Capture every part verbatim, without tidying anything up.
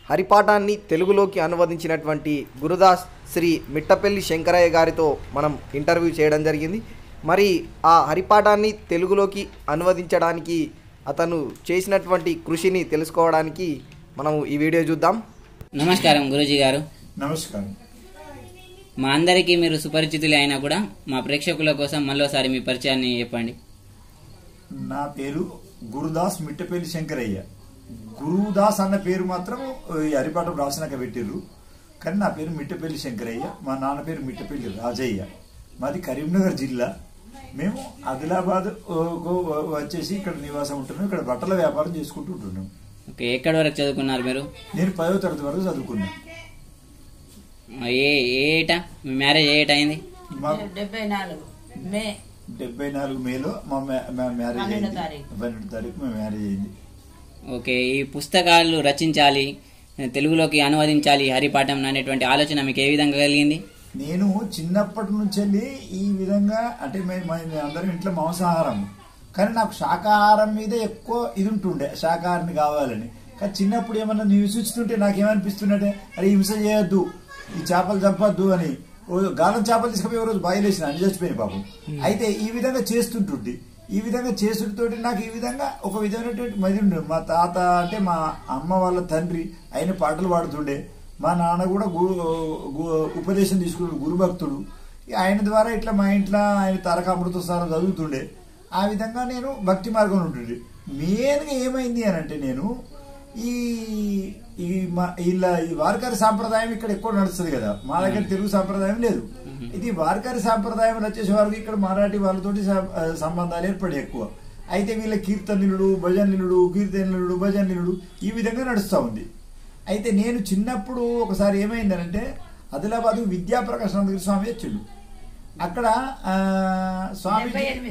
హరిపాఠాన్ని తెలుగులోకి అనువదించినటువంటి గురుదాస్ శ్రీ మిట్టపల్లి శంకరయ్య గారితో మనం ఇంటర్వ్యూ చేయడం జరిగింది. మరి ఆ హరిపాఠాన్ని తెలుగులోకి అనువదించడానికి అతను చేసినటువంటి కృషిని తెలుసుకోవడానికి మనం ఈ వీడియో చూద్దాం. నమస్కారం గురూజీ గారు. నమస్కారం. మా అందరికీ మీరు సుపరిచితులే అయినా కూడా మా ప్రేక్షకుల కోసం మళ్ళోసారి మీ పరిచయాన్ని చెప్పండి. నా పేరు గురుదాస్ మిట్టపల్లి శంకరయ్య. గురుదాస్ అన్న పేరు మాత్రం ఈ హరిపాఠం రాసినాక పెట్టిర్రు, కానీ నా పేరు మిట్టపల్లి శంకరయ్య. మా నాన్న పేరు మిట్టపల్లి రాజయ్య. మాది కరీంనగర్ జిల్లా. మేము ఆదిలాబాద్ వచ్చేసి ఇక్కడ నివాసం ఉంటున్నాం. ఇక్కడ బట్టల వ్యాపారం చేసుకుంటూ ఉంటున్నాం. ఓకే, ఎక్కడి వరకు చదువుకున్నారు మీరు? నేను పదో తరగతి వరకు చదువుకున్నా. ఏ ఏటా మీ మ్యారేజ్ ఏ ఏట అయింది? డెబ్బై నాలుగు మే డెబ్బై నాలుగు మేలో మా మ్యారేజ్ అయింది. పన్నెండు తారీఖు మా మ్యారేజ్ అయింది. ఓకే, ఈ పుస్తకాలు రచించాలి, తెలుగులోకి అనువదించాలి హరిపాఠం అనేటువంటి ఆలోచన మీకు ఏ విధంగా కలిగింది? నేను చిన్నప్పటి నుంచి వెళ్ళి ఈ విధంగా అంటే మేము అందరం ఇంట్లో మాంసాహారం, కానీ నాకు శాకాహారం మీద ఎక్కువ ఇది ఉంటుండే, శాకాహారాన్ని కావాలని. కానీ చిన్నప్పుడు ఏమన్నా నివసిస్తుంటే నాకేమనిపిస్తుందంటే అరే హింస చేయొద్దు, ఈ చేపలు చంపొద్దు అని. గాలం చేపలు తీసుకుపోయి రోజు బాయిలేసిన అని చచ్చిపోయింది పాపం. అయితే ఈ విధంగా చేస్తుంటుంది. ఈ విధంగా చేసుడితోటి నాకు ఈ విధంగా ఒక విధమైనటువంటి మది ఉండే. మా తాత అంటే మా అమ్మ వాళ్ళ తండ్రి ఆయన పాటలు పాడుతుండే. మా నాన్న కూడా గురు ఉపదేశం తీసుకున్నాడు, గురుభక్తుడు. ఆయన ద్వారా ఇట్లా మా ఇంట్లో ఆయన తారక అమృత స్థానం చదువుతుండే. ఆ విధంగా నేను భక్తి మార్గం ఉంటుండే. మెయిన్గా ఏమైంది అని అంటే నేను ఈ ఈ మా ఇలా ఈ వార్కారి సాంప్రదాయం ఇక్కడ ఎక్కువ నడుస్తుంది కదా, మా దగ్గర తెలుగు సాంప్రదాయం లేదు. ఇది వార్కారి సాంప్రదాయం వచ్చేసే వరకు ఇక్కడ మరాఠీ వాళ్ళతోటి సంబంధాలు ఏర్పడి ఎక్కువ. అయితే వీళ్ళ కీర్తనలుడు భజనలుడు కీర్తనలుడు భజనలుడు ఈ విధంగా నడుస్తూ ఉంది. అయితే నేను చిన్నప్పుడు ఒకసారి ఏమైందనంటే ఆదిలాబాద్ విద్యాప్రకాశ్ నందగిరి స్వామి వచ్చిండు. అక్కడ స్వామి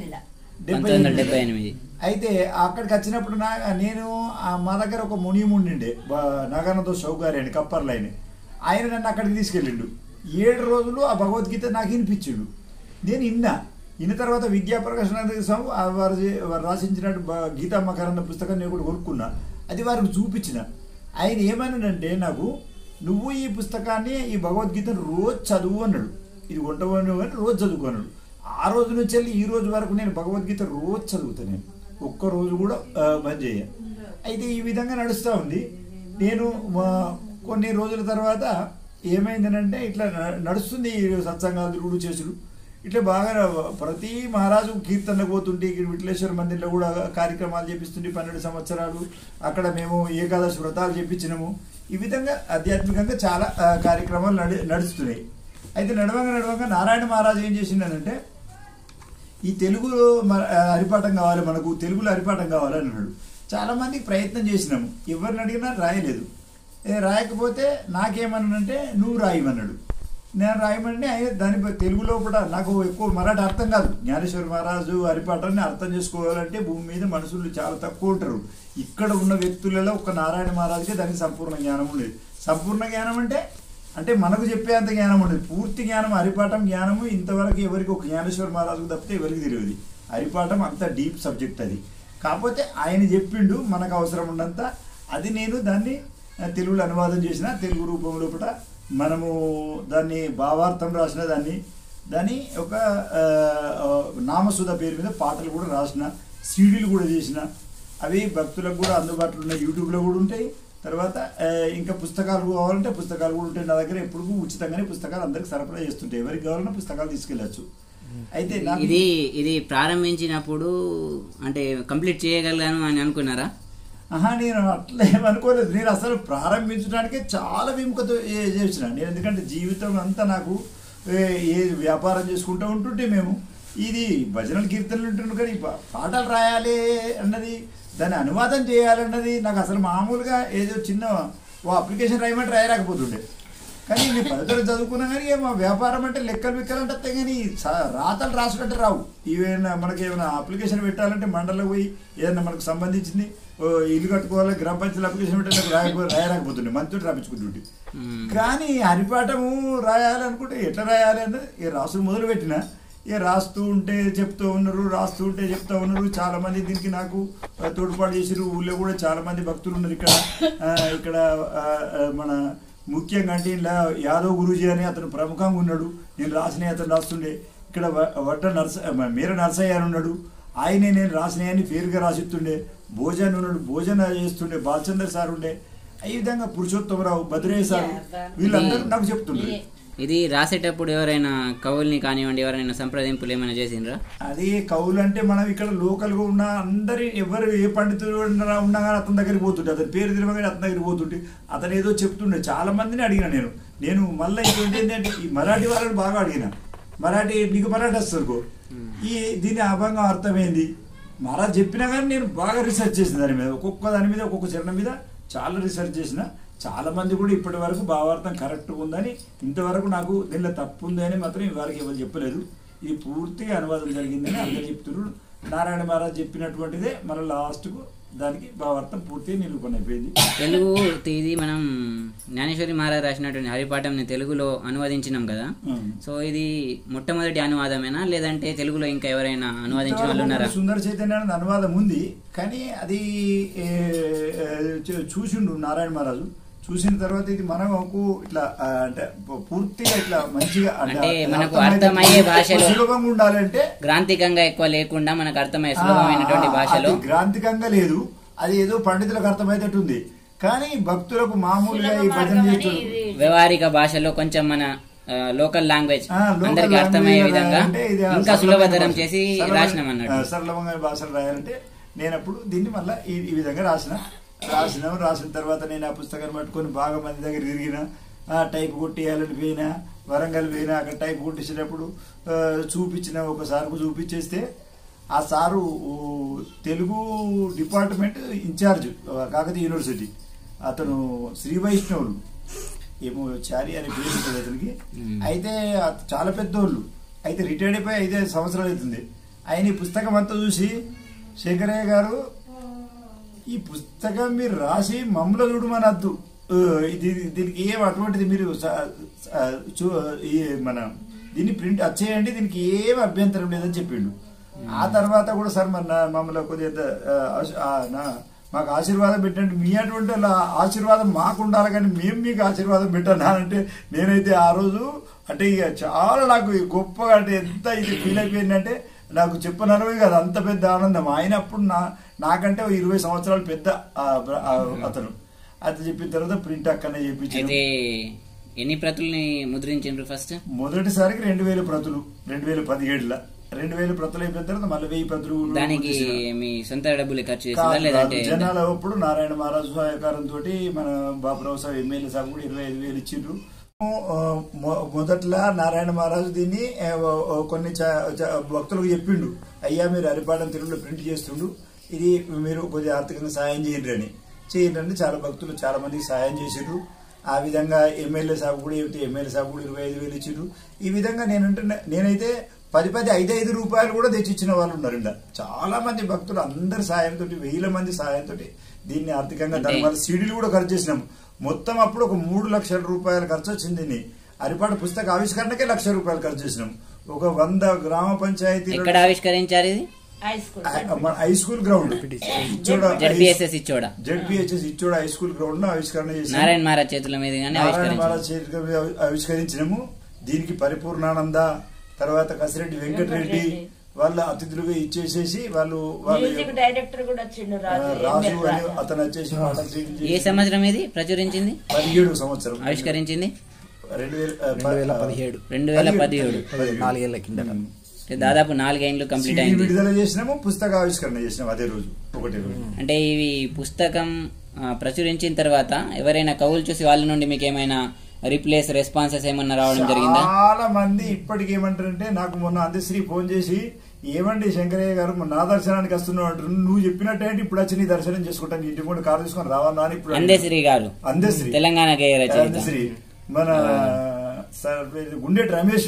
డెబ్బై ఎనిమిది అయితే అక్కడికి వచ్చినప్పుడు నా నేను మా దగ్గర ఒక మునిముండిండే నాగానందో షౌకారి అని కప్పర్లైన ఆయన నన్ను అక్కడికి తీసుకెళ్ళిండు. ఏడు రోజులు ఆ భగవద్గీత నాకు వినిపించిండు. నేను ఇన్నా ఇన్న తర్వాత విద్యాప్రకాశ్ నందగిరి స్వామి వారు వారు రాసించినట్టు గీతా మకరంద పుస్తకాన్ని నేను కూడా కొనుక్కున్నా. అది వారికి చూపించిన. ఆయన ఏమన్నాడంటే నాకు, నువ్వు ఈ పుస్తకాన్ని ఈ భగవద్గీతను రోజు చదువు అన్నాడు. ఇది కొంటవని రోజు చదువుకున్నాడు. ఆ రోజు నుంచి వెళ్ళి ఈ రోజు వరకు నేను భగవద్గీత రోజు చదువుతాను. నేను ఒక్కరోజు కూడా బంద్ చేయ. అయితే ఈ విధంగా నడుస్తూ ఉంది. నేను కొన్ని రోజుల తర్వాత ఏమైందనంటే ఇట్లా నడుస్తుంది సత్సంగాలు తిరుగుడు చేసుడు. ఇట్లా బాగా ప్రతి మహారాజు కీర్తనకు పోతుంటే ఇక్కడ విఠలేశ్వర మందిర్లో కూడా కార్యక్రమాలు చేపిస్తుంటే పన్నెండు సంవత్సరాలు అక్కడ మేము ఏకాదశి వ్రతాలు చేపించినాము. ఈ విధంగా ఆధ్యాత్మికంగా చాలా కార్యక్రమాలు నడి నడుస్తున్నాయి. అయితే నడవంగా నడవంగా నారాయణ మహారాజు ఏం చేసిండనంటే ఈ తెలుగులో హరిపాఠం కావాలి, మనకు తెలుగులో హరిపాఠం కావాలని అన్నాడు. చాలామందికి ప్రయత్నం చేసినాము, ఎవరిని అడిగినా రాయలేదు. రాయకపోతే నాకేమన్నానంటే నువ్వు రాయమన్నాడు. నేను రాయమంటే దాని తెలుగులో కూడా నాకు ఎక్కువ మరాఠీ అర్థం కాదు. జ్ఞానేశ్వర మహారాజు హరిపాఠాన్ని అర్థం చేసుకోవాలంటే భూమి మీద మనుషులు చాలా తక్కువ ఉంటారు. ఇక్కడ ఉన్న వ్యక్తులలో ఒక నారాయణ మహారాజుకే దానికి సంపూర్ణ జ్ఞానం ఉండేది. సంపూర్ణ జ్ఞానం అంటే అంటే మనకు చెప్పేంత జ్ఞానం ఉండేది. పూర్తి జ్ఞానం హరిపాఠం జ్ఞానము ఇంతవరకు ఎవరికి ఒక జ్ఞానేశ్వర మహారాజుకు తప్పితే ఎవరికి తెలియదు. హరిపాఠం అంత డీప్ సబ్జెక్ట్ అది. కాకపోతే ఆయన చెప్పిండు మనకు అవసరం ఉన్నంత. అది నేను దాన్ని తెలుగులో అనువాదం చేసిన, తెలుగు రూపం లోపల మనము దాన్ని భావార్థం రాసిన, దాన్ని దాన్ని ఒక నామసుధ పేరు మీద పాటలు కూడా రాసిన, సీడీలు కూడా చేసిన. అవి భక్తులకు కూడా అందుబాటులో ఉన్నాయి, యూట్యూబ్లో కూడా ఉంటాయి. తర్వాత ఇంకా పుస్తకాలు కావాలంటే పుస్తకాలు కూడా ఉంటాయి నా దగ్గర. ఎప్పుడు ఉచితంగానే పుస్తకాలు అందరికి సరఫరా చేస్తుంటాయి. ఎవరికి కావాలన్నా పుస్తకాలు తీసుకెళ్ళచ్చు. అయితే ఇది ఇది ప్రారంభించినప్పుడు అంటే కంప్లీట్ చేయగలను అని అనుకున్నారా? ఆహా, నేను అట్లా ఏమనుకోలేదు. నేను అసలు ప్రారంభించడానికే చాలా విముఖత చేసిన నేను. ఎందుకంటే జీవితం అంతా నాకు ఏ వ్యాపారం చేసుకుంటూ ఉంటుంటే మేము ఇది భజనలు కీర్తనలు ఉంటుండే, కానీ పాటలు రాయాలి అన్నది, దాన్ని అనువాదం చేయాలన్నది నాకు అసలు మామూలుగా ఏదో చిన్న ఓ అప్లికేషన్ రాయమంటే రాయలేకపోతుండే. కానీ నేను పదతర చదువుకున్నా కానీ మా వ్యాపారం అంటే లెక్కలు లెక్కలు అంటే వస్తాయి, కానీ రాతలు రాసుకుంటే రావు. ఏమైనా మనకి ఏమైనా అప్లికేషన్ పెట్టాలంటే మండలకు పోయి ఏదైనా మనకు సంబంధించింది ఇల్లు కట్టుకోవాలి, గ్రామ పంచాయతీ అప్లికేషన్ పెట్టే నాకు రాయకపో రాయలేకపోతుండే మంత్రుడు రాపించుకుంటుంటే. కానీ హరిపాఠము రాయాలనుకుంటే ఎట్లా రాయాలి అన్నది రాసులు మొదలు పెట్టిన ఇక రాస్తూ ఉంటే చెప్తూ ఉన్నారు, రాస్తూ ఉంటే చెప్తూ ఉన్నారు. చాలా మంది దీనికి నాకు తోడ్పాటు చేసారు. ఊళ్ళో కూడా చాలా మంది భక్తులు ఉన్నారు. ఇక్కడ ఇక్కడ మన ముఖ్యంగా అంటే ఇలా యాదవ్ గురూజీ అని అతను ప్రముఖంగా ఉన్నాడు. నేను రాసిన అతను రాస్తుండే. ఇక్కడ వడ్డ నర్స మీర నర్సయ్య అని ఉన్నాడు. ఆయనే నేను రాసినాయని పేరుగా రాసిస్తుండే. భోజన్ ఉన్నాడు, భోజన చేస్తుండే. బాలచంద్ర సార్ ఉండే. ఈ విధంగా పురుషోత్తమరావు, భద్రయ్య సార్, వీళ్ళందరూ నాకు చెప్తుండ్రు. ఇది రాసేటప్పుడు ఎవరైనా కవుల్ని కానివ్వండి, ఎవరైనా సంప్రదింపులు ఏమైనా చేసిండ్రా? అది కవులు అంటే మనం ఇక్కడ లోకల్గా ఉన్న అందరి ఎవరు ఏ పండితులు ఉన్నా కానీ అతని దగ్గరికి పోతుంటే, అతని పేరు తిరగగానే అతని దగ్గరికి పోతుంటే అతను ఏదో చెప్తుండే. చాలా మందిని అడిగిన నేను నేను మళ్ళీ ఇంకోటి ఏంటంటే ఈ మరాఠీ వాళ్ళని బాగా అడిగిన. మరాఠీ నీకు మరాఠీ వస్తారు, ఈ దీని అభంగం అర్థమైంది మరా చెప్పినా కానీ నేను బాగా రీసెర్చ్ చేసిన దాని మీద, ఒక్కొక్క దాని మీద ఒక్కొక్క చరణం మీద చాలా రీసెర్చ్ చేసిన. చాలా మంది కూడా ఇప్పటి వరకు భావార్థం కరెక్ట్గా ఉందని, ఇంతవరకు నాకు దీనిలో తప్పు ఉంది అని మాత్రం వారికి ఎవరు చెప్పలేదు. ఇది పూర్తిగా అనువాదం జరిగిందని అందరూ చెప్తున్నారు. నారాయణ మహారాజ్ చెప్పినటువంటిదే మన లాస్ట్కు దానికి భావార్థం పూర్తిగా నిరూపణ అయిపోయింది. తెలుగు ఇది మనం జ్ఞానేశ్వరి మహారాజ్ రాసినటువంటి హరిపాఠంని తెలుగులో అనువదించినాం కదా. సో ఇది మొట్టమొదటి అనువాదమేనా, లేదంటే తెలుగులో ఇంకా ఎవరైనా అనువాదించిన వాళ్ళు ఉన్నారా? సుందర చైతన్య అనువాదం ఉంది, కానీ అది చూసిండు నారాయణ మహారాజు. చూసిన తర్వాత ఇది మనకు ఇట్లా అంటే పూర్తిగా ఇట్లా మంచిగా అంటే మనకు అర్థమయ్యే భాషలో సులభంగా ఉండాలంటే, గ్రాంథికంగా ఎక్కువ లేకుండా మనకు అర్థమయ్యే సులభమైనటువంటి భాషలో. గ్రాంథికంగా లేదు, అది ఏదో పండితులకు అర్థమయ్యేటట్టు ఉంది. కానీ భక్తులకు మామూలుగా ఈ భజన చేస్తుంది వ్యవహారిక భాషలో కొంచెం మన లోకల్ లాంగ్వేజ్ అందరికి అర్థమయ్యే విధంగా ఇంకా సులభతరం చేసి రాసినాం అన్నట్టు. సరళమైన భాషలు రాయాలంటే నేను అప్పుడు దీన్ని మళ్ళీ ఈ విధంగా రాసిన రాసినాం రాసిన తర్వాత నేను ఆ పుస్తకాన్ని పట్టుకొని బాగా మంది దగ్గర తిరిగిన. టైప్ కొట్టేయాలని పోయినా, వరంగల్ పోయినా, అక్కడ టైప్ కొట్టించినప్పుడు చూపించిన ఒక సార్కు చూపించేస్తే ఆ sir Telugu department incharge Kakatiya university, అతను శ్రీ వైష్ణవులు ఏమో చారి అనే పేరు ఉంటుంది అతనికి. అయితే చాలా పెద్దోళ్ళు, అయితే రిటైర్డ్ అయిపోయి ఐదు సంవత్సరాలు అవుతుంది. ఆయన ఈ పుస్తకం అంతా చూసి, శంకరయ్య గారు ఈ పుస్తకం మీరు రాసి మమ్మల్ని చూడమనద్దు, ఇది దీనికి ఏం అటువంటిది మీరు మన దీన్ని ప్రింట్ వచ్చేయండి, దీనికి ఏం అభ్యంతరం లేదని చెప్పిండు. ఆ తర్వాత కూడా సార్ మన మమ్మల్ని కొద్దిగా మాకు ఆశీర్వాదం పెట్టండి, మీ అటువంటి ఆశీర్వాదం మాకు ఉండాలి కానీ మేము మీకు ఆశీర్వాదం పెట్టాను అంటే నేనైతే ఆ రోజు అంటే ఇక చాలా నాకు గొప్పగా అంటే ఎంత ఇది ఫీల్ అయిపోయిందంటే నాకు చెప్పనరవే కదా, అంత పెద్ద ఆనందం. ఆయన అప్పుడు నా నాకంటే ఇరవై సంవత్సరాలు పెద్ద అతను. అది చెప్పిన తర్వాత ప్రింట్ అక్కడనే చెప్పించారు. ఎన్ని ప్రతుల్ని ముద్రించారు ఫస్ట్? మొదటిసారికి రెండు వేల ప్రతులు రెండు వేల పదిహేడులో రెండు వేల ప్రతులు అయిపోయిన తర్వాత మళ్ళీ వెయ్యి ప్రతులు. దానికి మీ సొంత డబ్బులు ఖర్చు చేస్తారా లేదంటే? జనాల అప్పుడు నారాయణ మహారాజు సహకారంతో మన బాపురావు సార్ ఎమ్మెల్యే సార్ కూడా ఇరవై ఐదు వేలు ఇచ్చిండ్రు. మొదట్లో నారాయణ మహారాజు దీన్ని కొన్ని భక్తులకు చెప్పిండు, అయ్యా మీరు హరిపాఠం తెలుగులో ప్రింట్ చేస్తుండు, ఇది మీరు కొద్దిగా ఆర్థికంగా సాయం చేయండి అని. చేయండి అంటే చాలా భక్తులు చాలా మందికి సాయం చేసిండ్రు. ఆ విధంగా ఎమ్మెల్యే సాబు కూడా చెప్తే ఎమ్మెల్యే సాబు కూడా ఇరవై ఐదు వేలు ఇచ్చిండ్రు. ఈ విధంగా నేనంటే నేనైతే పది పది ఐదు ఐదు రూపాయలు కూడా తెచ్చిచ్చిన వాళ్ళు ఉన్నారు. ఇలా చాలా మంది భక్తులు అందరి సాయంతో, వేల మంది సాయంతో దీన్ని ఆర్థికంగా దాని వల్ల సీడీలు కూడా ఖర్చు చేసినాం. మొత్తం అప్పుడు ఒక మూడు లక్షల రూపాయలు ఖర్చు వచ్చింది. దీన్ని హరిపాట పుస్తక ఆవిష్కరణకే లక్ష రూపాయలు ఖర్చు చేసినాం. ఒక వంద గ్రామ పంచాయతీ ఎక్కడ ఆవిష్కరించారు ఇది? High school ground ZPSS Ichoda ZPHS Ichoda high school ground లో ఆవిష్కరణ చేసి నారాయణ మహారాజ్ చేతుల మీద నారాయణ మహారాజ్ చేతుల మీద ఆవిష్కరించినాము. దీనికి పరిపూర్ణానంద తర్వాత కసిరెడ్డి వెంకటరెడ్డి వాళ్ళ అతిథులుగా ఇచ్చేసేసి వాళ్ళు డైరెక్టర్ కూడా వచ్చిండు రాజు అని అతను వచ్చేసి ఏ సంవత్సరం ఇది ప్రచురించింది? పదిహేడు సంవత్సరం ఆవిష్కరించింది రెండు వేల పదిహేడు రెండు వేల పదిహేడు నాలుగేళ్ల కింద దాదాపు నాలుగేండ్లు కంప్లీట్ అయింది. విడుదల చేసినాము, పుస్తక ఆవిష్కరణ చేసినాము అదే రోజు ఒకటే రోజు. అంటే ఇవి పుస్తకం ప్రచురించిన తర్వాత ఎవరైనా కవులు చూసి వాళ్ళ నుండి మీకు ఏమైనా రిప్లేస్ రెస్పాన్సెస్ ఏమన్నా రావడం జరిగిందా? చాలా మంది ఇప్పటికి ఏమంటారంటే, నాకు మొన్న అందశ్రీ ఫోన్ చేసి ఏమండి శంకరయ్య గారు నా దర్శనానికి వస్తున్నావు అంటారు, నువ్వు చెప్పినట్టే ఇప్పుడు వచ్చి నీ దర్శనం చేసుకుంటాను, ఇంటి కూడా కారు తీసుకొని రావన్నా అని. ఇప్పుడు అందశ్రీ గారు అందశ్రీ తెలంగాణ గేయ రచయిత అందశ్రీ మన గుండెటి రమేష్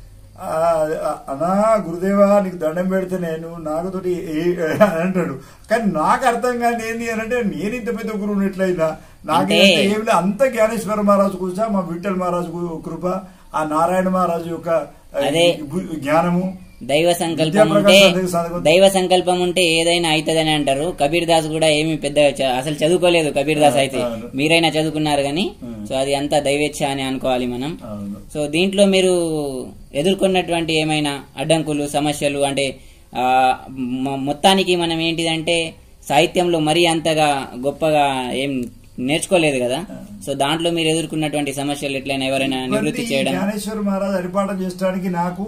అనా గురుదేవా నీకు దండం పెడితే నేను నాకుతోటి అంటాడు. కానీ నాకు అర్థం కాని ఏంది అని అంటే, నేను ఇంత పెద్ద గురువుని ఎట్లయినా నాకే ఏమి అంత జ్ఞానేశ్వర మహారాజు కూర్చా, మా విఠల్ మహారాజు కృప, ఆ నారాయణ మహారాజు యొక్క జ్ఞానము, దైవ సంకల్పం ఉంటే దైవ సంకల్పం ఉంటే ఏదైనా అవుతుందని అంటారు. కబీర్ దాస్ కూడా ఏమి పెద్ద అసలు చదువుకోలేదు కబీర్ దాస్ అయితే, మీరైనా చదువుకున్నారు కానీ సో అది అంతా దైవేచ్ఛ అని అనుకోవాలి మనం. సో దీంట్లో మీరు ఎదుర్కొన్నటువంటి ఏమైనా అడ్డంకులు సమస్యలు అంటే మొత్తానికి మనం ఏంటిదంటే సాహిత్యంలో మరీ అంతగా గొప్పగా ఏం నేర్చుకోలేదు కదా, సో దాంట్లో మీరు ఎదుర్కొన్నటువంటి సమస్యలు ఎట్లయినా ఎవరైనా నివృత్తి చేయడం? జ్ఞానేశ్వర మహారాజ్ హరిపాఠం చేయడానికి నాకు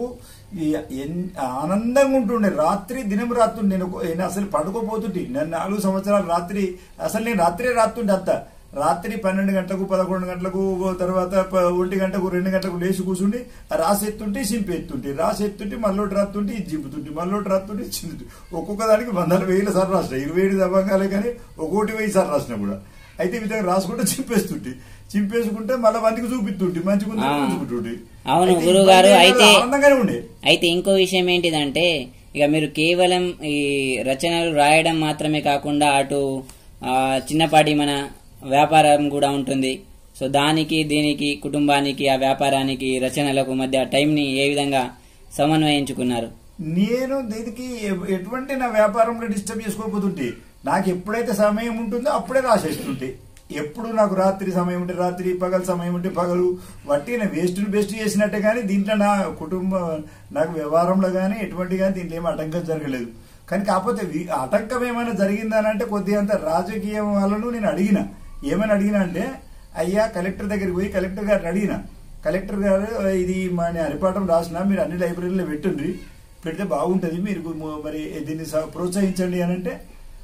ఆనందంగా ఉంటుండే. రాత్రి దినం రాత్రి నేను నేను అసలు పడుకోపోతుంటే నేను నాలుగు సంవత్సరాలు రాత్రి అసలు నేను రాత్రే రాత్తుండే అంత రాత్రి పన్నెండు గంటలకు పదకొండు గంటలకు తర్వాత ఒంటి గంటకు రెండు గంటలకు లేచి కూర్చుండి రాసెత్తుంటే సింపి ఎత్తుంటే రాసెత్తుంటే మళ్ళోటి రాత్తుంటే ఇది జింపుతుంటే మళ్ళోటి రాత్తుంటే చిందుతుంటే ఒక్కొక్క దానికి వందల వేల సార్లు రాసిన ఇరవై ఏడు దబంగాలే కానీ ఒక్కోటి వెయ్యి సార్లు రాసిన కూడా. అయితే ఈ విధంగా రాసుకుంటే చింపేస్తుంటే చింపేసుకుంటే మళ్ళీ మందికి చూపిస్తుంటే మంచిగా చూపుతుంటే. అవును గురువు గారు. అయితే ఆనందంగానే ఉండే. అయితే ఇంకో విషయం ఏంటిదంటే ఇక మీరు కేవలం ఈ రచనలు రాయడం మాత్రమే కాకుండా అటు చిన్నపాటి మన వ్యాపారం కూడా ఉంటుంది. సో దానికి దీనికి కుటుంబానికి ఆ వ్యాపారానికి రచనలకు మధ్య టైం ని ఏ విధంగా సమన్వయించుకున్నారు? నేను దీనికి ఎటువంటి నా వ్యాపారంలో డిస్టర్బ్ చేసుకోకపోతుంటే నాకు ఎప్పుడైతే సమయం ఉంటుందో అప్పుడే రాసేస్తుంటే, ఎప్పుడు నాకు రాత్రి సమయం ఉంటే రాత్రి పగలు సమయం ఉంటే పగలు బట్టి నేను వేస్ట్ బెస్ట్ చేసినట్టే కానీ దీంట్లో నా కుటుంబం నాకు వ్యవహారంలో కానీ ఎటువంటి కానీ దీంట్లో ఏమి ఆటంకం జరగలేదు. కానీ కాకపోతే ఆటంకం ఏమైనా జరిగిందనంటే కొద్దిగా అంత రాజకీయ వాళ్ళను నేను అడిగిన ఏమైనా అడిగినా అంటే అయ్యా కలెక్టర్ దగ్గరికి పోయి కలెక్టర్ గారిని అడిగిన, కలెక్టర్ గారు ఇది మా హరిపాఠం రాసిన మీరు అన్ని లైబ్రరీలో పెట్టుండ్రి, పెడితే బాగుంటుంది మీరు మరి దీన్ని ప్రోత్సహించండి అని అంటే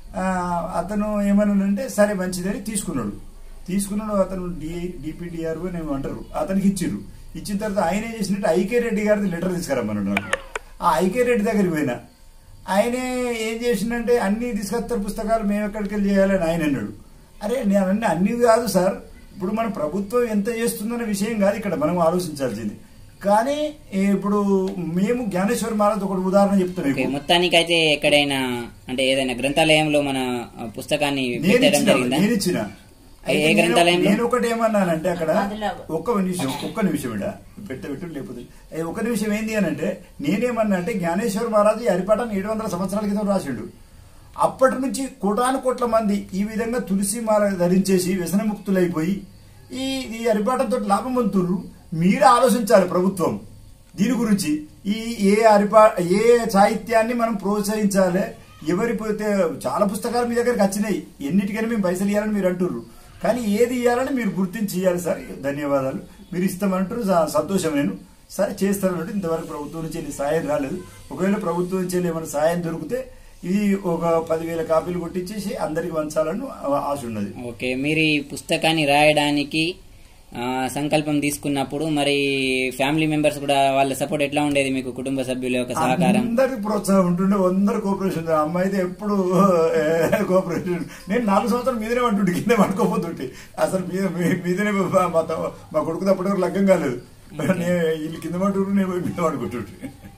అతను ఏమన్నానంటే సరే మంచిదని తీసుకున్నాడు. తీసుకున్నాడు అతను డి డిపిడిఆర్ఓ నేను అంటారు అతనికి ఇచ్చిర్రు. ఇచ్చిన తర్వాత ఆయన ఏం చేసినట్టు ఐకే రెడ్డి గారిది లెటర్ తీసుకురమ్మన్నాడు నాకు. ఆ ఐకే రెడ్డి దగ్గరికి పోయినా ఆయనే ఏం చేసిందంటే అన్ని తీసుకొస్తారు పుస్తకాలు మేము ఎక్కడికి వెళ్ళి చేయాలని ఆయన అన్నాడు. అరే నేను అన్నీ అన్ని కాదు సార్, ఇప్పుడు మన ప్రభుత్వం ఎంత చేస్తుందన్న విషయం కాదు ఇక్కడ మనం ఆలోచించాల్సింది. కానీ ఇప్పుడు మేము జ్ఞానేశ్వర మహారాజ్ ఒకటి ఉదాహరణ చెప్తాను. మొత్తానికి అయితే ఎక్కడైనా అంటే ఏదైనా గ్రంథాలయంలో మన పుస్తకాన్ని నేను ఇచ్చిన ఏ గ్రంథాలయం నేను ఒకటి ఏమన్నానంటే అక్కడ ఒక్క నిమిషం ఒక్క నిమిషం ఇడ పెట్ట పెట్టు లేకపోతే ఒక నిమిషం ఏంది అని అంటే నేనేమన్నా అంటే జ్ఞానేశ్వర మహారాజు హరిపాఠాన్ని ఏడు వందల సంవత్సరాల క్రితం రాసిండు. అప్పటి నుంచి కోటాను కోట్ల మంది ఈ విధంగా తులసి మాల ధరించేసి వ్యసనముక్తులైపోయి ఈ ఈ హరిపాఠంతో లాభం పొందుతున్నారు. మీరు ఆలోచించాలి ప్రభుత్వం దీని గురించి. ఈ ఏ హరిపా ఏ సాహిత్యాన్ని మనం ప్రోత్సహించాలి. ఎవరి పోతే చాలా పుస్తకాలు మీ దగ్గరికి వచ్చినాయి, ఎన్నిటికైనా మేము పైసలు ఇవ్వాలని మీరు అంటున్నారు, కానీ ఏది ఇవ్వాలని మీరు గుర్తించి ఇవ్వాలి సార్. ధన్యవాదాలు, మీరు ఇస్తామంటారు సంతోషం, నేను సరే చేస్తానంటే ఇంతవరకు ప్రభుత్వం నుంచి సాయం రాలేదు. ఒకవేళ ప్రభుత్వం నుంచి ఏమైనా సాయం దొరికితే ఇది ఒక పదివేల కాపీలు కొట్టించేసి అందరికి పంచాలని ఆశ ఉన్నది. ఓకే, మీరు ఈ పుస్తకాన్ని రాయడానికి సంకల్పం తీసుకున్నప్పుడు మరి ఫ్యామిలీ మెంబర్స్ కూడా వాళ్ళ సపోర్ట్ ఎట్లా ఉండేది? మీకు కుటుంబ సభ్యుల యొక్క సహకారం? అందరికి ప్రోత్సాహం ఉంటుండే, అందరు కోఆపరేషన్. అమ్మాయి అయితే ఎప్పుడు కోఆపరేషన్. నేను నాలుగు సంవత్సరాలు మీదనే పడుతుంటే కింద పడుకోపోతుంటే అసలు మీద మీదనే మా కొడుకు తప్పటివరకు లగ్గం కాలేదు. నేను వీళ్ళు కింద పడుతుంటే నేను మీద పడుకుంటుంటే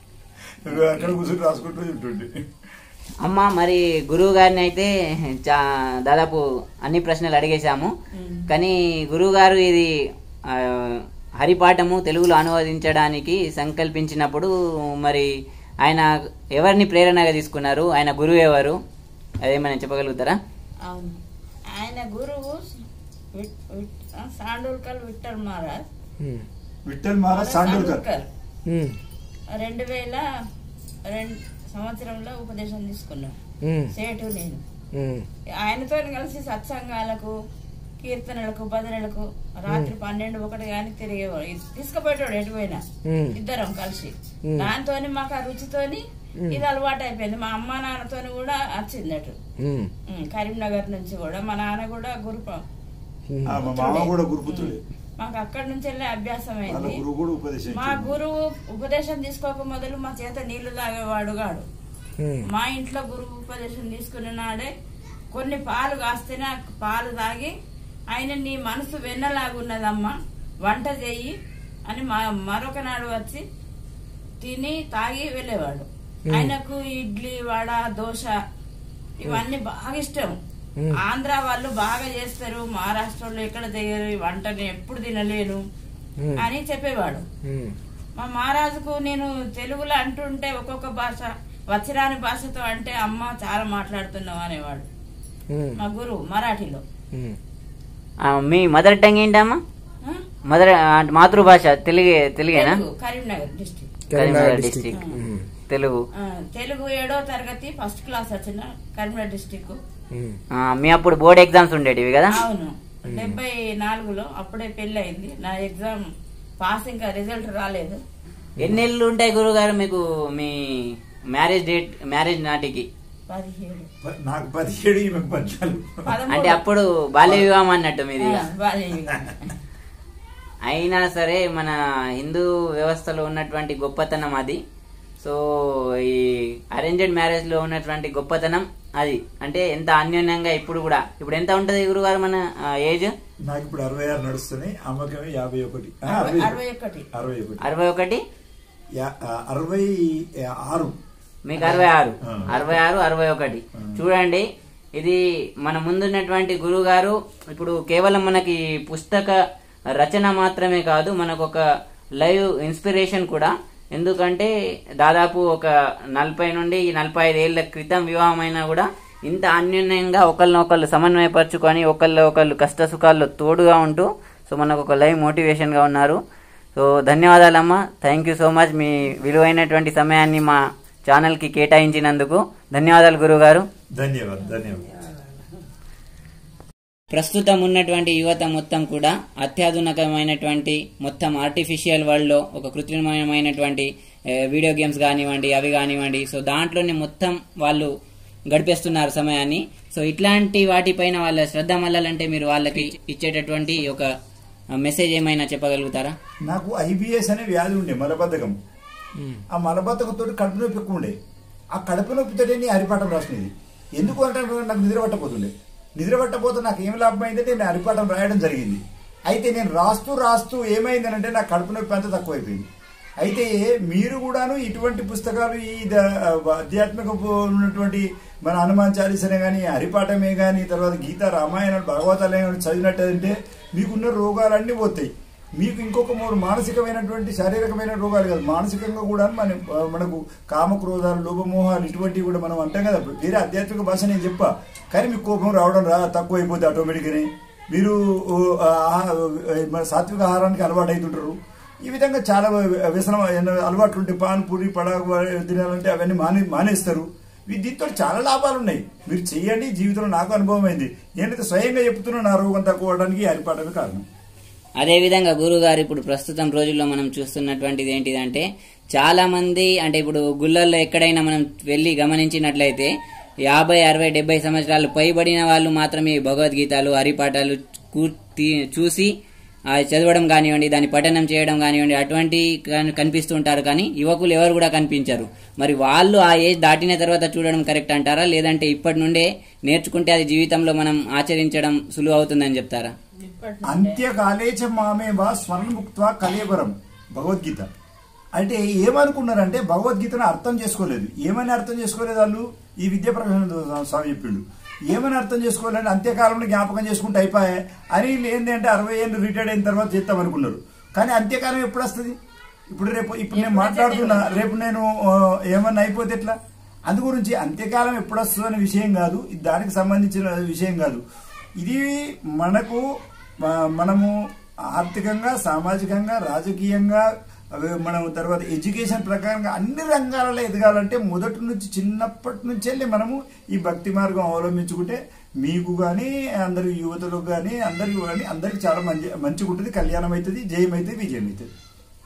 అక్కడ కూర్చొని రాసుకుంటూ ఉంటుండే. అమ్మ మరి గురువు గారిని అయితే దాదాపు అన్ని ప్రశ్నలు అడిగేశాము, కానీ గురువు గారు ఇది హరిపాఠము తెలుగులో అనువదించడానికి సంకల్పించినప్పుడు మరి ఆయన ఎవరిని ప్రేరణగా తీసుకున్నారు? ఆయన గురువు ఎవరు? అదేమైనా చెప్పగలుగుతారా? అవును, ఆయన గురువు సాండూల్కర్ విఠల్ మహారాజ్. విఠల్ మహారాజ్ సాండూల్కర్ రెండు వేల రెండు సంవత్సరంలో ఉపదేశం తీసుకున్నాను సేటు నేను. ఆయనతో కలిసి సత్సంగాలకు కీర్తనలకు భజనలకు రాత్రి పన్నెండు ఒకటి గాని తిరిగేవాడు, తీసుకుపోయేటోడు ఎటుపోయినా ఇద్దరం కలిసి. దాంతో మాకు ఆ రుచితోని ఇది అలవాటు అయిపోయింది. మా అమ్మ నాన్నతో కూడా వచ్చింది అటు కరీంనగర్ నుంచి కూడా. మా నాన్న కూడా గురు మాకు అక్కడి నుంచి వెళ్ళే అభ్యాసం అయింది. మా గురువు ఉపదేశం తీసుకోక మొదలు మా చేత నీళ్లు తాగేవాడు కాడు. మా ఇంట్లో గురువు ఉపదేశం తీసుకున్న నాడే కొన్ని పాలు కాస్తేనే పాలు తాగి ఆయన నీ మనసు వెన్నలాగున్నదమ్మా వంట చెయ్యి అని మరొక నాడు వచ్చి తిని తాగి వెళ్ళేవాడు. ఆయనకు ఇడ్లీ వడ దోశ ఇవన్నీ బాగా ఇష్టం. ఆంధ్ర వాళ్ళు బాగా చేస్తారు, మహారాష్ట్రలో ఎక్కడ చేయరు, వంటని ఎప్పుడు తినలేను అని చెప్పేవాడు. మా మహారాజుకు నేను తెలుగులో అంటుంటే ఒక్కొక్క భాష వచ్చిరాని భాషతో అంటే అమ్మ చాలా మాట్లాడుతున్నావు అనేవాడు. మా గురువు మరాఠీలో. మీ మదర్ టంగ్ ఏంటమ్మా? మదర్ మాతృభాష తెలుగే తెలుగేనా? కరీంనగర్ డిస్ట్రిక్ట్. కరీంనగర్ డిస్ట్రిక్ట్ తెలుగు. తెలుగు ఏడో తరగతి ఫస్ట్ క్లాస్ వచ్చిన కరీంనగర్ డిస్ట్రిక్ట్. మీ అప్పుడు బోర్డ్ ఎగ్జామ్స్ ఉండేటివి కదా? అవును, డెబ్బై నాలుగులో అప్పుడే పెళ్లి అయింది. నా ఎగ్జామ్ పాస్, ఇంకా రిజల్ట్ రాలేదు. ఎన్ని నెలలు ఉంటాయి గురుగారు మీకు మీ మ్యారేజ్ డేట్, మ్యారేజ్ నాటికి? పదిహేడు. నాకు పదిహేడు, ఈమెకు పద్నాలుగు. అంటే అప్పుడు బాల్య వివాహం అన్నట్టు మీది. అయినా సరే మన హిందూ వ్యవస్థలో ఉన్నటువంటి గొప్పతనం అది. సో ఈ అరేంజ్డ్ మ్యారేజ్ లో ఉన్నటువంటి గొప్పతనం అది. అంటే ఎంత అన్యోన్యంగా ఇప్పుడు కూడా. ఇప్పుడు ఎంత ఉంటది గురుగారు మన ఏజ్? నాకు ఇప్పుడు అరవై ఆరు నడుస్తున్నాయి, అమ్మకమే యాభై ఒకటి అరవై ఒకటి అరవై ఒకటి అరవై ఒకటి అరవై ఆరు మీకు అరవై ఆరు అరవై ఆరు అరవై ఒకటి చూడండి. ఇది మన ముందున్నటువంటి గురువు గారు ఇప్పుడు కేవలం మనకి పుస్తక రచన మాత్రమే కాదు, మనకు ఒక లైవ్ ఇన్స్పిరేషన్ కూడా. ఎందుకంటే దాదాపు ఒక నలభై నుండి నలభై ఐదు ఏళ్ల క్రితం వివాహం అయినా కూడా ఇంత అన్యోన్యంగా ఒకళ్ళనొకళ్ళు సమన్వయపరచుకొని ఒకళ్ళు ఒకళ్ళు కష్ట సుఖాల్లో తోడుగా ఉంటూ సో మనకు ఒక లైవ్ మోటివేషన్గా ఉన్నారు. సో ధన్యవాదాలమ్మా, థ్యాంక్ యూ సో మచ్. మీ విలువైనటువంటి సమయాన్ని మా ఛానల్కి కేటాయించినందుకు ధన్యవాదాలు గురువుగారు. ధన్యవాదాలు ధన్యవాదాలు. ప్రస్తుతం ఉన్నటువంటి యువత మొత్తం కూడా అత్యాధునికమైనటువంటి మొత్తం ఆర్టిఫిషియల్ వరల్డ్ లో ఒక కృత్రిమమైనటువంటి వీడియో గేమ్స్ కానివ్వండి, అవి కానివ్వండి, సో దాంట్లోనే మొత్తం వాళ్ళు గడిపేస్తున్నారు సమయాన్ని. సో ఇట్లాంటి వాటిపైన వాళ్ళ శ్రద్ధ మళ్ళాలంటే మీరు వాళ్ళకి ఇచ్చేటటువంటి ఒక మెసేజ్ ఏమైనా చెప్పగలుగుతారా? నాకు ఐబిఎస్ అనే వ్యాధి ఉండే, మలబద్ధకం. ఆ మలబద్ధకంతో కడుపు నొప్పి ఎక్కువ ఉండే. ఆ కడుపు నొప్పితో నేను హరిపాఠం రాసినది. ఎందుకు అంటే నాకు నిద్ర పట్టపోతుండే. నిద్ర పట్టపోతే నాకు ఏం లాభం అయిందంటే నేను హరిపాఠం రాయడం జరిగింది. అయితే నేను రాస్తూ రాస్తూ ఏమైందనంటే నాకు కడుపు నొప్పి అంతా తక్కువైపోయింది. అయితే మీరు కూడాను ఇటువంటి పుస్తకాలు, ఈ ఆధ్యాత్మిక ఉన్నటువంటి మన హనుమాన్ చాలీసనే కానీ, హరిపాఠమే కానీ, తర్వాత గీతా రామాయణాలు భాగవతాలే చదివినట్టంటే మీకున్న రోగాలన్నీ పోతాయి. మీకు ఇంకొక మూడు మానసికమైనటువంటి శారీరకమైన రోగాలు కాదు, మానసికంగా కూడా మన మనకు కామక్రోధాలు, లోభమోహాలు ఇటువంటివి కూడా మనం అంటాం కదా. వేరే ఆధ్యాత్మిక భాష నేను చెప్పా, కానీ మీకు కోపం రావడం రా తక్కువ అయిపోతే ఆటోమేటిక్గానే మీరు మన సాత్విక ఆహారానికి అలవాటు అవుతుంటారు. ఈ విధంగా చాలా వ్యసనం అలవాట్లు ఉంటాయి. పాన్ పూరి పడాకు తినాలంటే అవన్నీ మానే మానేస్తారు. దీంతో చాలా లాభాలు ఉన్నాయి. మీరు చెయ్యండి. జీవితంలో నాకు అనుభవం అయింది. నేనైతే స్వయంగా చెప్తున్నాను, నా రోగం తక్కువ అవడానికి హరిపాఠమే కారణం. అదేవిధంగా గురువు గారు ఇప్పుడు ప్రస్తుతం రోజుల్లో మనం చూస్తున్నటువంటిది ఏంటిదంటే చాలా మంది అంటే ఇప్పుడు గుళ్ళల్లో ఎక్కడైనా మనం వెళ్లి గమనించినట్లయితే యాభై అరవై డెబ్బై సంవత్సరాలు పైబడిన వాళ్ళు మాత్రమే భగవద్గీతలు, హరిపాఠాలు చూసి చదవడం కానివ్వండి, దాన్ని పఠనం చేయడం కానివ్వండి, అటువంటి కనిపిస్తూ ఉంటారు. కానీ యువకులు ఎవరు కూడా కనిపించరు. మరి వాళ్ళు ఆ ఏజ్ దాటిన తర్వాత చూడడం కరెక్ట్ అంటారా, లేదంటే ఇప్పటి నుండే నేర్చుకుంటే అది జీవితంలో మనం ఆచరించడం సులువు అవుతుందని చెప్తారా? అంత్యకాలేచ మామేవా స్వర్ణముక్త్వా కలేవరం భగవద్గీత అంటే ఏమనుకున్నారంటే భగవద్గీతను అర్థం చేసుకోలేదు. ఏమని అర్థం చేసుకోలేదు వాళ్ళు? ఈ విద్యా ప్రకాశన స్వామి చెప్పిండు. ఏమని అర్థం చేసుకోవాలని అంత్యకాలంలో జ్ఞాపకం చేసుకుంటే అయిపోయాయి అని ఏంటంటే అరవై ఏళ్ళు రిటైర్డ్ అయిన తర్వాత చేద్దాం అనుకున్నారు. కానీ అంత్యకాలం ఎప్పుడు వస్తుంది? ఇప్పుడు రేపు ఇప్పుడు నేను మాట్లాడుతున్నా, రేపు నేను ఏమన్నా అయిపోతే ఎట్లా? అందు గురించి అంత్యకాలం ఎప్పుడు వస్తుంది అనే విషయం కాదు, దానికి సంబంధించిన విషయం కాదు. ఇది మనకు మనము ఆర్థికంగా, సామాజికంగా, రాజకీయంగా, మనం తర్వాత ఎడ్యుకేషన్ ప్రకారంగా అన్ని రంగాలలో ఎదగాలంటే మొదటి నుంచి చిన్నప్పటి నుంచి వెళ్ళి మనము ఈ భక్తి మార్గం అవలంబించుకుంటే మీకు కానీ, అందరి యువతలకు కానీ, అందరికి కానీ అందరికి చాలా మంచి మంచిగా ఉంటుంది. కళ్యాణం అవుతుంది, జయం అవుతుంది, విజయం అవుతుంది.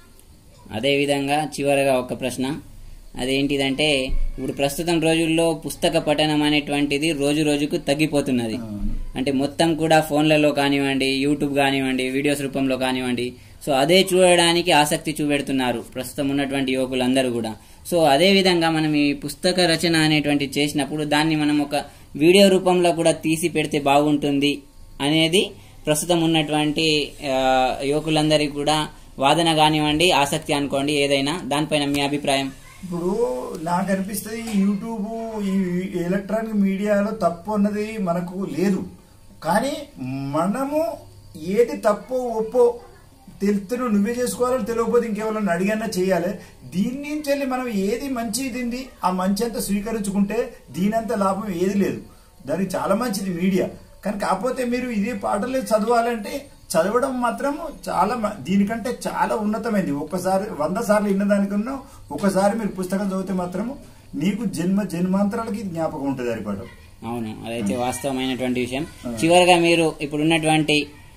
అదేవిధంగా చివరగా ఒక ప్రశ్న, అదేంటిదంటే ఇప్పుడు ప్రస్తుతం రోజుల్లో పుస్తక పఠనం అనేటువంటిది రోజు రోజుకు తగ్గిపోతున్నది. అంటే మొత్తం కూడా ఫోన్లలో కానివ్వండి, యూట్యూబ్ కానివ్వండి, వీడియోస్ రూపంలో కానివ్వండి, సో అదే చూడడానికి ఆసక్తి చూపెడుతున్నారు ప్రస్తుతం ఉన్నటువంటి యువకులందరూ కూడా. సో అదే విధంగా మనం ఈ పుస్తక రచన అనేటువంటి చేసినప్పుడు దాన్ని మనం ఒక వీడియో రూపంలో కూడా తీసి పెడితే బాగుంటుంది అనేది ప్రస్తుతం ఉన్నటువంటి యువకులందరికీ కూడా వాదన కానివ్వండి, ఆసక్తి అనుకోండి, ఏదైనా దానిపైన మీ అభిప్రాయం? ఇప్పుడు నాకు అనిపిస్తుంది యూట్యూబ్, ఈ ఎలక్ట్రానిక్ మీడియాలో తప్పు అన్నది మనకు లేదు. కానీ మనము ఏది తప్పో ఒప్పో తెలుతును నువ్వే చేసుకోవాలని తెలియకపోతే ఇంకెవరన్నా అడిగన్నా చేయాలి. దీని నుంచి వెళ్ళి మనం ఏది మంచి ఇది ఆ మంచి అంతా స్వీకరించుకుంటే దీనంత లాభం ఏది లేదు. దానికి చాలా మంచిది మీడియా. కానీ కాకపోతే మీరు ఇదే పాటలు చదవాలంటే చదవడం మాత్రం చాలా దీనికంటే చాలా ఉన్నతమైంది. ఒక్కసారి వంద సార్లు విన్నదానికన్నా ఒకసారి మీరు పుస్తకం చదివితే మాత్రము నీకు జన్మ జన్మాంతరాలకి జ్ఞాపకం ఉంటుంది హరిపాట. అవును, అదైతే వాస్తవమైనటువంటి విషయం. చివరిగా మీరు ఇప్పుడున్నటువంటి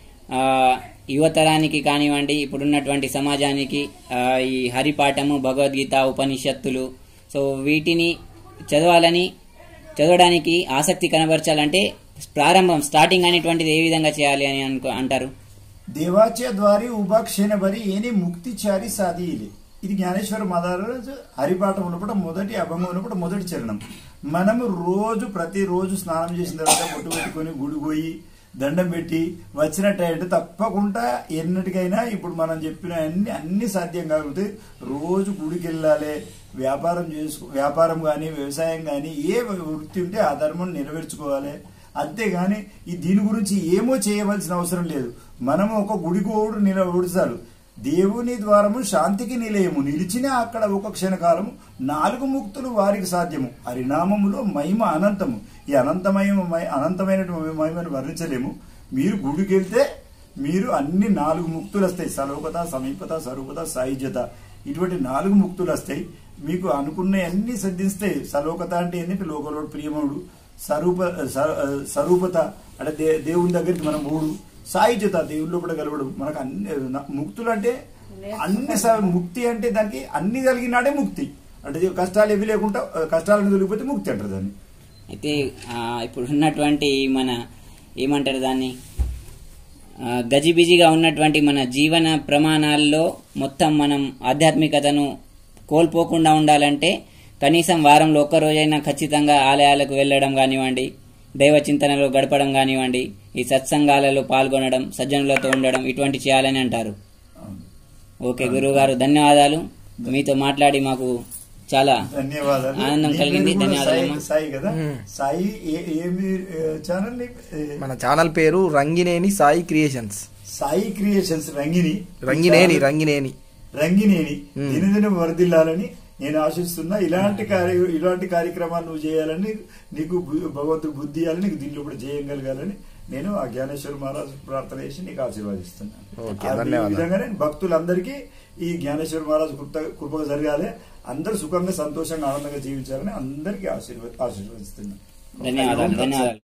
యువతరానికి కానివ్వండి, ఇప్పుడున్నటువంటి సమాజానికి ఈ హరిపాఠము, భగవద్గీత, ఉపనిషత్తులు, సో వీటిని చదవాలని చదవడానికి ఆసక్తి కనబరచాలంటే ప్రారంభం స్టార్టింగ్ అనేటువంటిది ఏ విధంగా చేయాలి అని అనుకో అంటారు? దేవాచ్య ద్వారి ఉపాక్షణ బరి ఏని ముక్తి చారి సాధిలే. ఇది జ్ఞానేశ్వర మహారాజు హరిపాఠం ఉన్నప్పుడు మొదటి అభంగం ఉన్నప్పుడు మొదటి చరణం. మనము రోజు ప్రతిరోజు స్నానం చేసిన తర్వాత బొట్టు పెట్టుకుని గుడి పోయి దండం పెట్టి వచ్చినట్టయితే తప్పకుండా ఎన్నటికైనా ఇప్పుడు మనం చెప్పిన అన్ని అన్ని సాధ్యం కాకపోతే రోజు గుడికి వెళ్ళాలి. వ్యాపారం చేసుకో వ్యాపారం కానీ వ్యవసాయం కానీ ఏ వృత్తి ఉంటే ఆ ధర్మం నెరవేర్చుకోవాలి. అంతేగాని ఈ దీని గురించి ఏమో చేయవలసిన అవసరం లేదు. మనము ఒక గుడికి ఓడు నిలబడుతారు. దేవుని ద్వారము శాంతికి నిలయము నిలిచిన అక్కడ ఒక క్షణకాలము నాలుగు ముక్తులు వారికి సాధ్యము. హరినామములో మహిమ అనంతము. ఈ అనంతమయ అనంతమైనటువంటి మహిమను వర్ణించలేము. మీరు గుడికి వెళ్తే మీరు అన్ని నాలుగు ముక్తులు వస్తాయి. సలోకత, సమీపత, స్వరూపత, సాయుజ్యత, ఇటువంటి నాలుగు ముక్తులు వస్తాయి. మీకు అనుకున్న అన్ని సిద్ధిస్తాయి. సలోకత అంటే ఏంటంటే లోకంలో ప్రియముడు, స్వరూప స్వరూపత అంటే దే దేవుని దగ్గరికి మనం మూడు, సాయుజ్యత దేవుళ్ళో కూడా కలవడం. మనకు అన్ని ముక్తులు అంటే అన్ని ముక్తి అంటే దానికి అన్ని కలిగినాడే ముక్తి. అంటే కష్టాలు ఏవి లేకుండా కష్టాలను తొలగిపోతే ముక్తి అంటారు దాన్ని. అయితే ఇప్పుడు ఉన్నటువంటి మన ఏమంటారు దాన్ని గజిబిజిగా ఉన్నటువంటి మన జీవన ప్రమాణాల్లో మొత్తం మనం ఆధ్యాత్మికతను కోల్పోకుండా ఉండాలంటే కనీసం వారంలో ఒక్క రోజైనా ఖచ్చితంగా ఆలయాలకు వెళ్ళడం కానివ్వండి, దైవ చింతనలో గడపడం కానివ్వండి, ఈ సత్సంగాలలో పాల్గొనడం, సజ్జనులతో ఉండడం, ఇటువంటి చేయాలని అంటారు. ఓకే గురువు గారు, ధన్యవాదాలు. మీతో మాట్లాడి మాకు చాలా ధన్యవాదాలు, ఆనందం కలిగింది. ధన్యవాదాలు. సాయి కదా, సాయి ఏమి ఛానల్? మన ఛానల్ పేరు రంగినేని సాయి క్రియేషన్స్. సాయి క్రియేషన్స్ రంగిని రంగినేని రంగినేని రంగినేని దినదిన వరదిల్లాలని నేను ఆశిస్తున్నా. ఇలాంటి కార్య ఇలాంటి కార్యక్రమాలు నువ్వు చేయాలని, నీకు భగవంతుడు బుద్ధి ఇవ్వాలని, నీకు దీంట్లో కూడా చేయగలగాలని నేను ఆ జ్ఞానేశ్వర మహారాజు ప్రార్థన చేసి నీకు ఆశీర్వాదిస్తున్నాను. ఈ విధంగానే భక్తులందరికీ ఈ జ్ఞానేశ్వర మహారాజు కృప కృపగా జరగాలి. అందరూ సుఖంగా సంతోషంగా ఆనందంగా జీవించాలని అందరికీ ఆశీర్వ ఆశీర్వదిస్తున్నాను. ధన్యవాదాలు. ధన్యవాదాలు.